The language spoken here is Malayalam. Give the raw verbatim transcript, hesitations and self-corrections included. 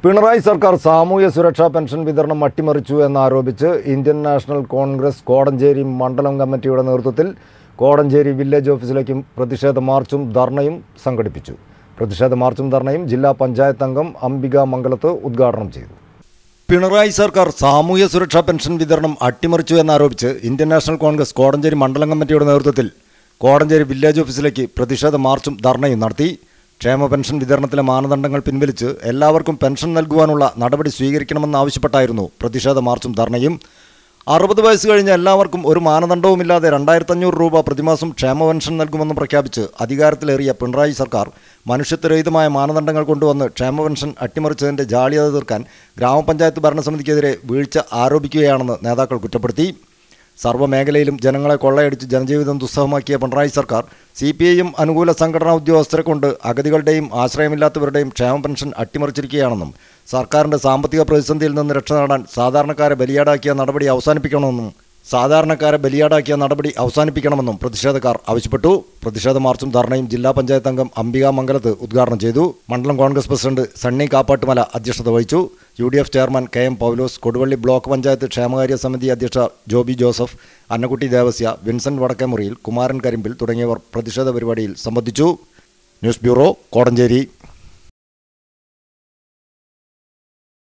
പിണറായി സർക്കാർ സാമൂഹ്യ സുരക്ഷാ പെൻഷൻ വിതരണം അട്ടിമറിച്ചു എന്നാരോപിച്ച് ഇന്ത്യൻ നാഷണൽ കോൺഗ്രസ് കോടഞ്ചേരി മണ്ഡലം കമ്മിറ്റിയുടെ നേതൃത്വത്തിൽ കോടഞ്ചേരി വില്ലേജ് ഓഫീസിലേക്ക് പ്രതിഷേധ മാർച്ചും ധർണയും സംഘടിപ്പിച്ചു. പ്രതിഷേധ മാർച്ചും ധർണയും ജില്ലാ പഞ്ചായത്ത് അംഗം അംബിക മംഗലത്ത് ഉദ്ഘാടനം ചെയ്തു. പിണറായി സർക്കാർ സാമൂഹ്യ സുരക്ഷാ പെൻഷൻ വിതരണം അട്ടിമറിച്ചു എന്നാരോപിച്ച് ഇന്ത്യൻ നാഷണൽ കോൺഗ്രസ് കോടഞ്ചേരി മണ്ഡലം കമ്മിറ്റിയുടെ നേതൃത്വത്തിൽ കോടഞ്ചേരി വില്ലേജ് ഓഫീസിലേക്ക് പ്രതിഷേധ മാർച്ചും ധർണയും നടത്തി. ക്ഷേമ പെൻഷൻ വിതരണത്തിലെ മാനദണ്ഡങ്ങൾ പിൻവലിച്ച് എല്ലാവർക്കും പെൻഷൻ നൽകുവാനുള്ള നടപടി സ്വീകരിക്കണമെന്നാവശ്യപ്പെട്ടായിരുന്നു പ്രതിഷേധ മാർച്ചും ധർണയും. അറുപത് വയസ്സ് കഴിഞ്ഞ എല്ലാവർക്കും ഒരു മാനദണ്ഡവുമില്ലാതെ രണ്ടായിരത്തി അഞ്ഞൂറ് രൂപ പ്രതിമാസം ക്ഷേമ പെൻഷൻ നൽകുമെന്ന് പ്രഖ്യാപിച്ച് അധികാരത്തിലേറിയ പിണറായി സർക്കാർ മനുഷ്യത്വരഹിതമായ മാനദണ്ഡങ്ങൾ കൊണ്ടുവന്ന് ക്ഷേമ പെൻഷൻ അട്ടിമറിച്ചതിൻ്റെ ജാള്യത തീർക്കാൻ ഗ്രാമപഞ്ചായത്ത് ഭരണസമിതിക്കെതിരെ വീഴ്ച ആരോപിക്കുകയാണെന്ന് നേതാക്കൾ കുറ്റപ്പെടുത്തി. സർവ്വമേഖലയിലും ജനങ്ങളെ കൊള്ളയടിച്ച് ജനജീവിതം ദുസ്സഹമാക്കിയ പിണറായി സർക്കാർ സി പി ഐ എം അനുകൂല സംഘടനാ ഉദ്യോഗസ്ഥരെ കൊണ്ട് അഗതികളുടെയും ആശ്രയമില്ലാത്തവരുടെയും ക്ഷേമ പെൻഷൻ അട്ടിമറിച്ചിരിക്കുകയാണെന്നും സർക്കാരിൻ്റെ സാമ്പത്തിക പ്രതിസന്ധിയിൽ നിന്ന് രക്ഷ നേടാൻ സാധാരണക്കാരെ ബലിയാടാക്കിയ നടപടി അവസാനിപ്പിക്കണമെന്നും സാധാരണക്കാരെ ബലിയാടാക്കിയ നടപടി അവസാനിപ്പിക്കണമെന്നും പ്രതിഷേധക്കാർ ആവശ്യപ്പെട്ടു. പ്രതിഷേധ മാർച്ചും ധർണയും ജില്ലാ പഞ്ചായത്ത് അംഗം അംബിക മംഗലത്ത് ഉദ്ഘാടനം ചെയ്തു. മണ്ഡലം കോൺഗ്രസ് പ്രസിഡന്റ് സണ്ണി കാപ്പാട്ടുമല അധ്യക്ഷത വഹിച്ചു. U D F chairman K M Paulose, Koduvally block panchayat ക്ഷേമകാര്യ സമിതി അധ്യക്ഷ ജോബി ജോസഫ്, അന്നക്കുട്ടി ദേവസ്യ, വിൻസെന്റ് വടക്കേമുറിയിൽ, കുമാരൻ കരിമ്പിൽ തുടങ്ങിയവർ പ്രതിഷേധ പരിപാടിയിൽ സംബന്ധിച്ചു. News bureau, Kodanchery.